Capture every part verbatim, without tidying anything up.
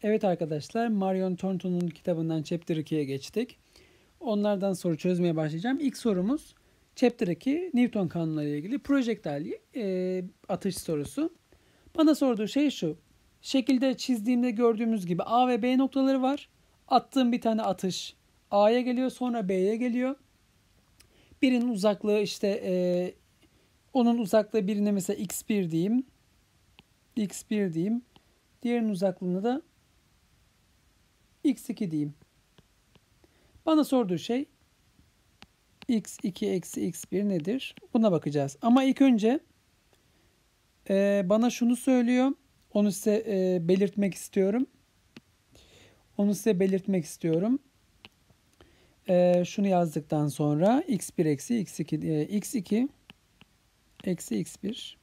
Evet arkadaşlar, Marion Thornton'un kitabından Chapter ikiye geçtik. Onlardan soru çözmeye başlayacağım. İlk sorumuz Chapter iki Newton kanunları ile ilgili projektile e, atış sorusu. Bana sorduğu şey şu. Şekilde çizdiğimde gördüğümüz gibi A ve B noktaları var. Attığım bir tane atış A'ya geliyor, sonra B'ye geliyor. Birinin uzaklığı işte e, onun uzaklığı birine mesela x bir diyeyim. x bir diyeyim. Diğerinin uzaklığını da x iki diyeyim. Bana sorduğu şey x iki eksi x bir nedir? Buna bakacağız. Ama ilk önce e, bana şunu söylüyor. Onu size e, belirtmek istiyorum. Onu size belirtmek istiyorum. E, şunu yazdıktan sonra x bir eksi x iki e, x iki eksi x bir.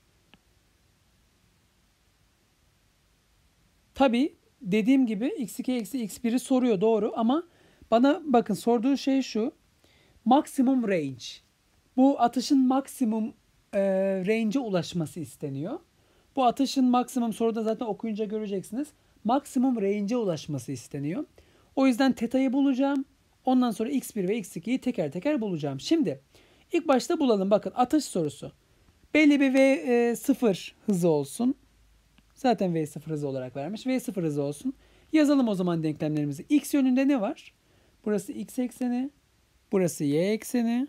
Tabii dediğim gibi x iki eksi x bir'i soruyor, doğru, ama bana bakın sorduğu şey şu. Maksimum range. Bu atışın maksimum e, range'e ulaşması isteniyor. Bu atışın maksimum, soruda zaten okuyunca göreceksiniz. Maksimum range'e ulaşması isteniyor. O yüzden teta'yı bulacağım. Ondan sonra x bir ve x iki'yi teker teker bulacağım. Şimdi ilk başta bulalım. Bakın atış sorusu. Belli bir v sıfır hızı olsun. Zaten v sıfır hızı olarak vermiş. v sıfır hızı olsun. Yazalım o zaman denklemlerimizi. X yönünde ne var? Burası x ekseni. Burası y ekseni.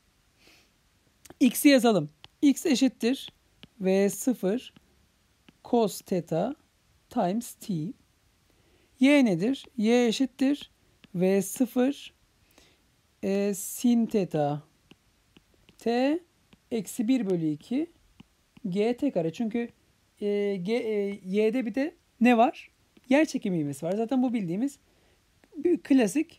X'i yazalım. X eşittir v sıfır cos theta times t. Y nedir? Y eşittir v sıfır e, sin theta t eksi bir bölü iki gt kare. Çünkü e, G, e, y'de bir de ne var? Yer çekimi ivmesi var. Zaten bu bildiğimiz bir klasik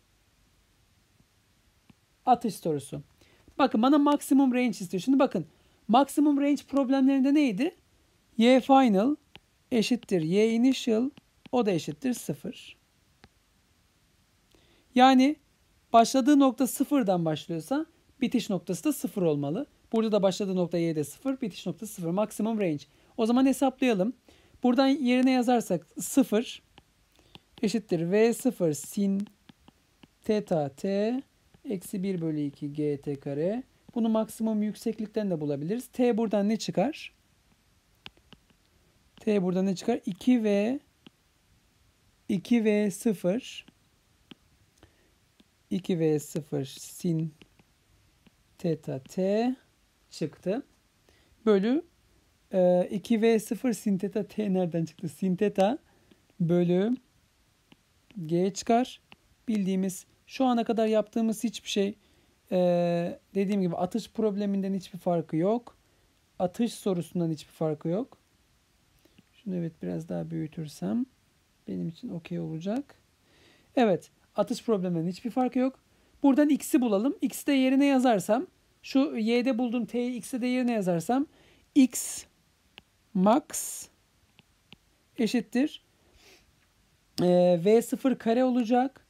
atış sorusu. Bakın bana maksimum range istiyor. Şimdi bakın maksimum range problemlerinde neydi? Y final eşittir Y initial, o da eşittir sıfır. Yani başladığı nokta sıfırdan başlıyorsa bitiş noktası da sıfır olmalı. Burada da başladığı nokta Y'de sıfır, bitiş noktası sıfır. Maksimum range. O zaman hesaplayalım. Buradan yerine yazarsak sıfır eşittir V sıfır sin theta t eksi bir bölü iki gt kare. Bunu maksimum yükseklikten de bulabiliriz. T buradan ne çıkar? T buradan ne çıkar? iki v iki v sıfır iki v sıfır sin theta t çıktı. Bölü e, iki v sıfır sin theta t nereden çıktı? Sin theta bölü g çıkar. Bildiğimiz, şu ana kadar yaptığımız hiçbir şey, e, dediğim gibi atış probleminden hiçbir farkı yok. Atış sorusundan hiçbir farkı yok. Şunu evet biraz daha büyütürsem benim için okey olacak. Evet, atış probleminden hiçbir farkı yok. Buradan x'i bulalım. X'i de yerine yazarsam, şu y'de bulduğum t'yi x'e de yerine yazarsam x max eşittir e, v sıfır kare olacak.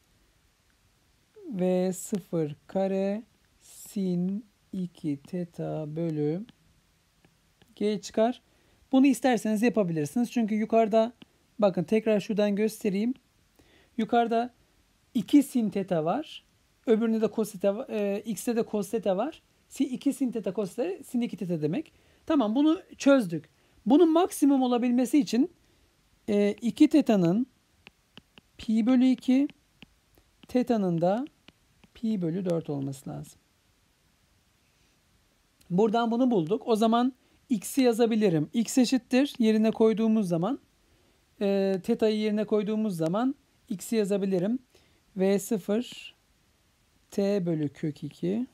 v sıfır kare sin iki theta bölü g çıkar. Bunu isterseniz yapabilirsiniz. Çünkü yukarıda bakın tekrar şuradan göstereyim. Yukarıda iki sin theta var. Öbüründe de cos theta, e, x'te de cos theta var. iki sin theta cos theta sin iki theta demek. Tamam, bunu çözdük. Bunun maksimum olabilmesi için e, iki teta'nın pi bölü iki, teta'nın da pi bölü dört olması lazım. Buradan bunu bulduk. O zaman x'i yazabilirim. X eşittir. Yerine koyduğumuz zaman e, teta'yı yerine koyduğumuz zaman x'i yazabilirim. v sıfır t bölü kök iki.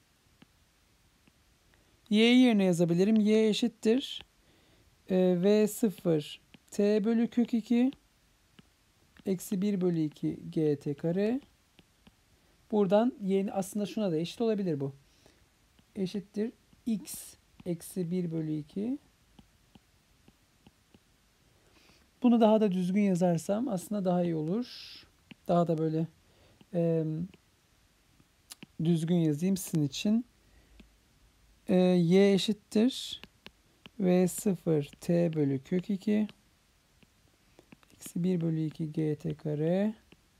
Y'yi yerine yazabilirim. Y eşittir e, v sıfır t bölü kök iki eksi bir bölü iki gt kare. Buradan y aslında şuna da eşit olabilir bu. Eşittir x eksi bir bölü iki. Bunu daha da düzgün yazarsam aslında daha iyi olur. Daha da böyle e, düzgün yazayım sizin için. E, y eşittir v sıfır t bölü kök iki eksi bir bölü iki gt kare.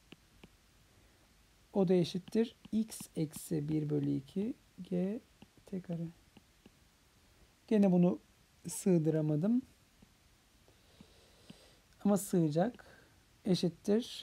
O da eşittir x eksi bir bölü iki gt kare. Gene bunu sığdıramadım. Ama sığacak. Eşittir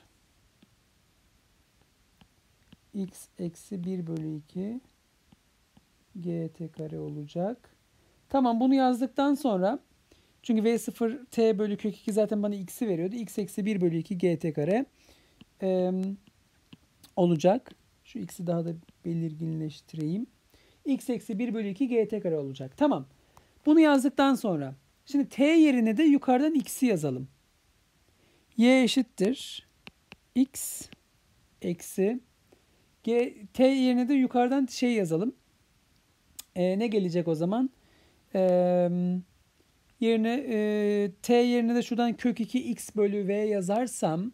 x eksi bir bölü iki gt kare olacak. Tamam, bunu yazdıktan sonra, çünkü v sıfır t bölü kök iki zaten bana x'i veriyordu. X eksi bir bölü iki gt kare ee, olacak. Şu x'i daha da belirginleştireyim. X eksi bir bölü iki gt kare olacak. Tamam. Bunu yazdıktan sonra şimdi t yerine de yukarıdan x'i yazalım. Y eşittir x eksi g, t yerine de yukarıdan şey yazalım. Ee, ne gelecek o zaman? Ee, yerine e, t yerine de şuradan kök iki x bölü v yazarsam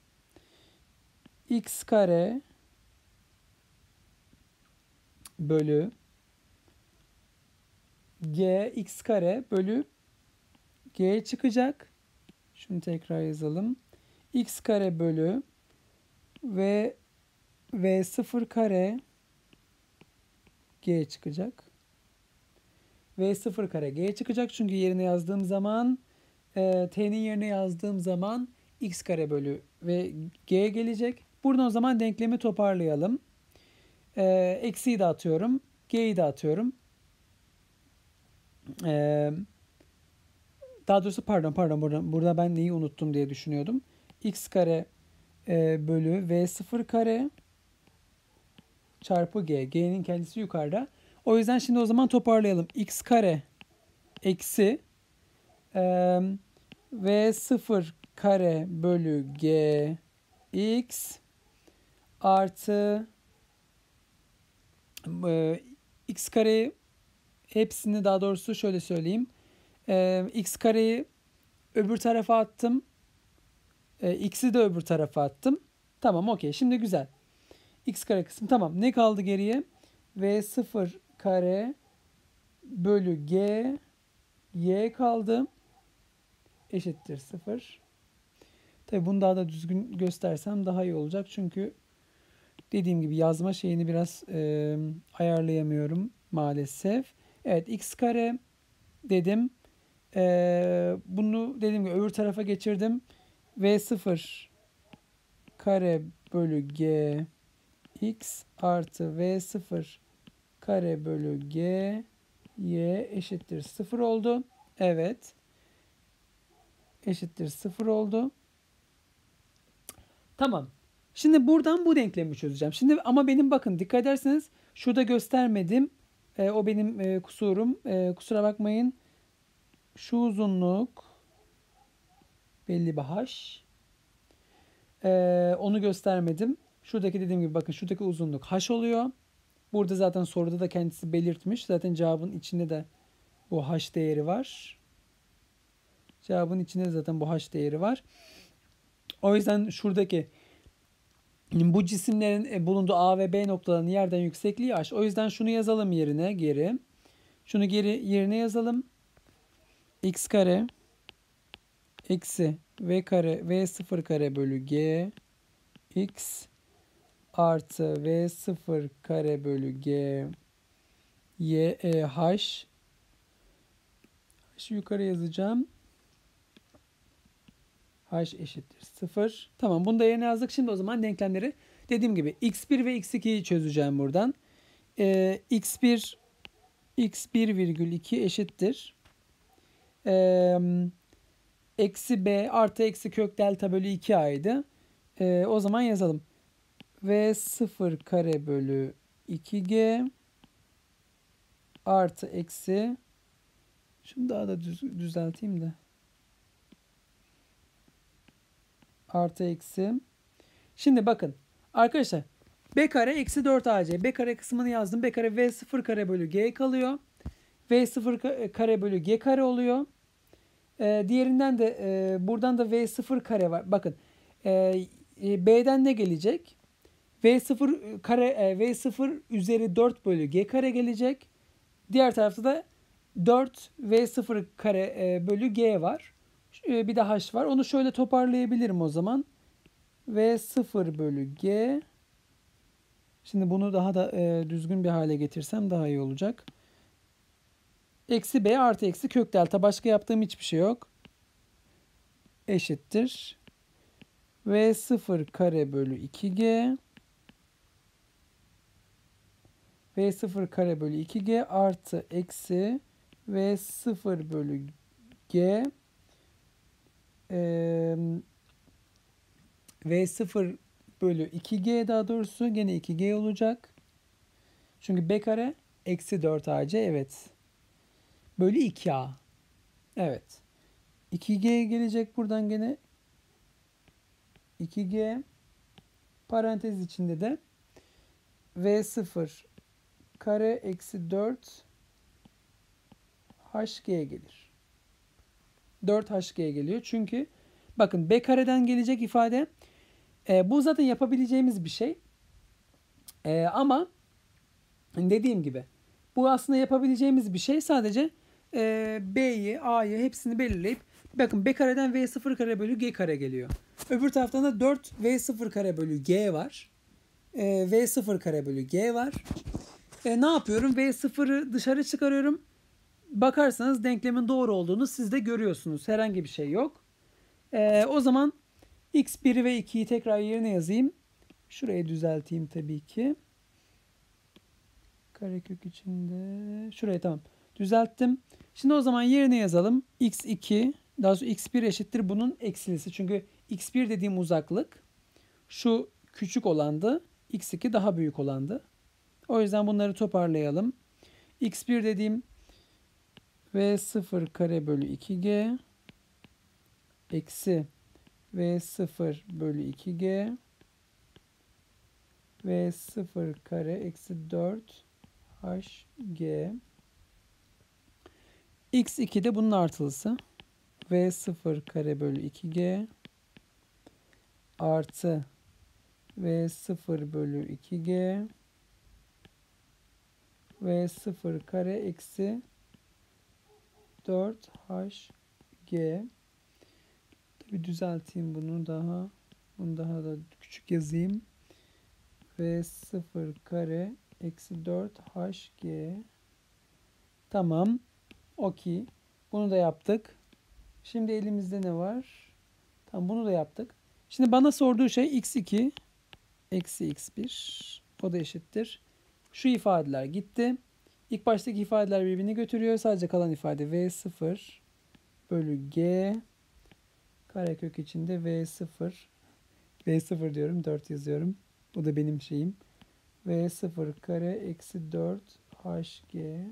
x kare bölü g x kare bölü g çıkacak. Şunu tekrar yazalım. X kare bölü v v sıfır kare g çıkacak. V sıfır kare g çıkacak. Çünkü yerine yazdığım zaman e, t'nin yerine yazdığım zaman x kare bölü ve g gelecek. Buradan o zaman denklemi toparlayalım. E, eksiyi de atıyorum. G'yi de atıyorum. E, daha doğrusu pardon pardon burada, burada ben neyi unuttum diye düşünüyordum. X kare e, bölü v sıfır kare çarpı g. G'nin kendisi yukarıda. O yüzden şimdi o zaman toparlayalım. X kare eksi e, v sıfır kare bölü g x artı e, x kare hepsini, daha doğrusu şöyle söyleyeyim. E, x kareyi öbür tarafa attım. E, x'i de öbür tarafa attım. Tamam, okey. Şimdi güzel. X kare kısmı tamam. Ne kaldı geriye? V sıfır kare bölü g y kaldı. Eşittir sıfır. Tabi bunu daha da düzgün göstersem daha iyi olacak. Çünkü dediğim gibi yazma şeyini biraz e, ayarlayamıyorum maalesef. Evet, x kare dedim. E, bunu dediğim gibi öbür tarafa geçirdim. V sıfır kare bölü g x artı v sıfır kare bölü g y eşittir sıfır oldu. Evet. Eşittir sıfır oldu. Tamam. Şimdi buradan bu denklemi çözeceğim. Şimdi ama benim bakın dikkat ederseniz şurada göstermedim. E, o benim e, kusurum. E, kusura bakmayın. Şu uzunluk belli bir h. E, onu göstermedim. Şuradaki dediğim gibi bakın şuradaki uzunluk h oluyor. Burada zaten soruda da kendisi belirtmiş. Zaten cevabın içinde de bu h değeri var. Cevabın içinde de zaten bu h değeri var. O yüzden şuradaki bu cisimlerin bulunduğu A ve B noktalarının yerden yüksekliği h. O yüzden şunu yazalım yerine geri. Şunu geri yerine yazalım. X kare eksi v kare v sıfır kare bölü g x artı v sıfır kare bölü g y e h. Şu yukarı yazacağım. H eşittir sıfır. Tamam, bunu da yerine yazdık. Şimdi o zaman denklemleri dediğim gibi x bir ve x ikiyi çözeceğim buradan. Ee, x bir x bir virgül iki eşittir. Ee, eksi b artı eksi kök delta bölü iki a'ydı. Ee, o zaman yazalım. V sıfır kare bölü iki g artı eksi, şunu daha da düz, düzelteyim de. Artı eksi. Şimdi bakın arkadaşlar, b kare eksi dört a c. B kare kısmını yazdım. B kare v sıfır kare bölü g kalıyor. V sıfır kare bölü g kare oluyor. Ee, diğerinden de e, buradan da v sıfır kare var. Bakın e, b'den ne gelecek? V sıfır kare e, v sıfır üzeri dört bölü g kare gelecek. Diğer tarafta da dört v sıfır kare e, bölü g var. e, bir de h var. Onu şöyle toparlayabilirim o zaman. V sıfır bölü G. Şimdi bunu daha da e, düzgün bir hale getirsem daha iyi olacak. Eksi B artı eksi kök delta. Başka yaptığım hiçbir şey yok. Eşittir. V sıfır kare bölü iki G. V sıfır kare bölü iki G artı eksi V sıfır bölü G. Ee, V sıfır bölü iki G daha doğrusu gene iki G olacak. Çünkü B kare eksi dört A C evet. Bölü iki A. Evet. iki G gelecek buradan gene. iki G parantez içinde de V sıfır kare eksi dört H G gelir. dört H G geliyor. Çünkü bakın B kareden gelecek ifade e, bu zaten yapabileceğimiz bir şey. E, ama dediğim gibi bu aslında yapabileceğimiz bir şey. Sadece e, B'yi, A'yı hepsini belirleyip bakın B kareden V sıfır kare bölü G kare geliyor. Öbür taraftan da dört V sıfır kare bölü G var. E, V sıfır kare bölü G var. E, ne yapıyorum? V sıfırı dışarı çıkarıyorum. Bakarsanız denklemin doğru olduğunu siz de görüyorsunuz. Herhangi bir şey yok. E, o zaman x biri ve ikiyi tekrar yerine yazayım. Şurayı düzelteyim tabii ki. Karekök içinde. Şurayı tamam. Düzelttim. Şimdi o zaman yerine yazalım. x iki daha sonra x bir eşittir bunun eksilisi. Çünkü x bir dediğim uzaklık. Şu küçük olandı. x iki daha büyük olandı. O yüzden bunları toparlayalım. x bir dediğim V sıfır kare bölü iki G eksi V sıfır bölü iki G V sıfır kare eksi dört H G x iki de bunun artılısı. V sıfır kare bölü iki G artı V sıfır bölü iki G V sıfır kare eksi dört H G. Tabi düzelteyim bunu daha. Bunu daha da küçük yazayım. V sıfır kare eksi dört H G. Tamam. Okey. Bunu da yaptık. Şimdi elimizde ne var? Tamam bunu da yaptık. Şimdi bana sorduğu şey x iki eksi x bir. O da eşittir. Şu ifadeler gitti. İlk baştaki ifadeler birbirini götürüyor. Sadece kalan ifade V sıfır bölü G karekök içinde V sıfır. V sıfır diyorum. dört yazıyorum. Bu da benim şeyim. V sıfır kare eksi dört H G.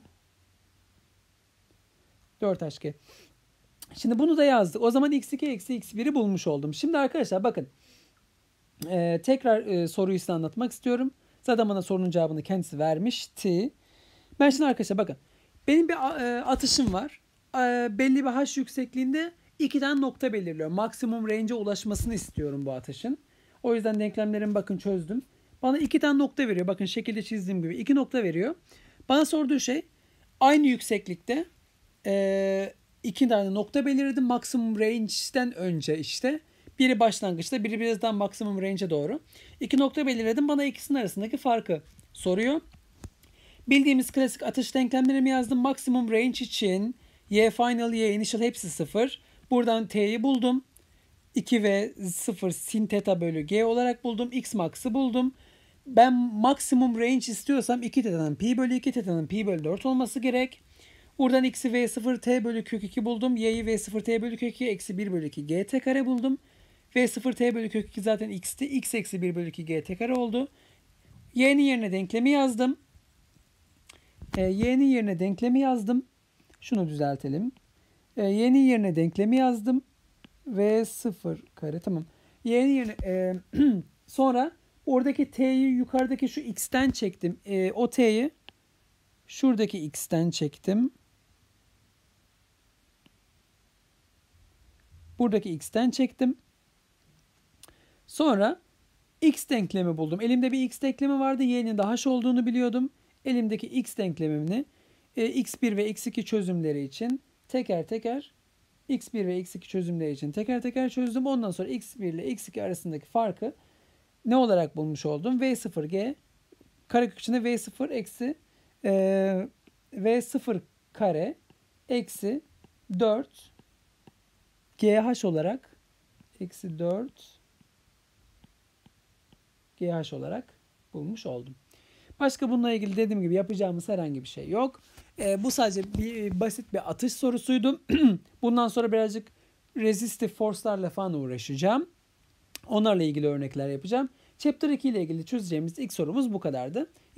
dört H G. Şimdi bunu da yazdık. O zaman x iki eksi x bir'i bulmuş oldum. Şimdi arkadaşlar bakın. Ee, tekrar e, soruyu size anlatmak istiyorum. Zaten bana sorunun cevabını kendisi vermişti. Ben şimdi arkadaşlar bakın. Benim bir e, atışım var. E, belli bir h yüksekliğinde iki tane nokta belirliyor. Maksimum range'e ulaşmasını istiyorum bu atışın. O yüzden denklemlerimi bakın çözdüm. Bana iki tane nokta veriyor. Bakın şekilde çizdiğim gibi iki nokta veriyor. Bana sorduğu şey aynı yükseklikte e, iki tane nokta belirledim. Maksimum range'den önce işte. Biri başlangıçta, biri birazdan maksimum range'e doğru. İki nokta belirledim. Bana ikisinin arasındaki farkı soruyor. Bildiğimiz klasik atış denklemlerimi yazdım. Maksimum range için y final, y initial hepsi sıfır. Buradan t'yi buldum. iki ve sıfır sin theta bölü g olarak buldum. X max'ı buldum. Ben maksimum range istiyorsam iki teta'nın pi bölü iki, teta'nın pi bölü dört olması gerek. Buradan x'i v sıfır t bölü kök iki buldum. Y'yi v sıfır t bölü kök iki eksi bir bölü iki gt kare buldum. v sıfır t bölü kök iki zaten x'ti. X eksi bir bölü iki gt kare oldu. Y'nin yerine denklemi yazdım. E, y'nin yerine denklemi yazdım. Şunu düzeltelim. E, y'nin yerine denklemi yazdım. V sıfır kare tamam. Y'nin yerine e, sonra oradaki t'yi yukarıdaki şu x'ten çektim. E, o t'yi şuradaki x'ten çektim. Buradaki x'ten çektim. Sonra x denklemi buldum. Elimde bir x denklemi vardı. Y'nin de h olduğunu biliyordum. Elimdeki x denklemini e, x bir ve x iki çözümleri için teker teker x bir ve x iki çözümleri için teker teker çözdüm. Ondan sonra x bir ile x iki arasındaki farkı ne olarak bulmuş oldum? v sıfır g karekök içinde v sıfır eksi e, v sıfır kare eksi dört gh olarak eksi dört gh olarak bulmuş oldum. Başka bununla ilgili dediğim gibi yapacağımız herhangi bir şey yok. E, bu sadece bir basit bir atış sorusuydu. Bundan sonra birazcık resistive force'larla falan uğraşacağım. Onlarla ilgili örnekler yapacağım. Chapter iki ile ilgili çözeceğimiz ilk sorumuz bu kadardı.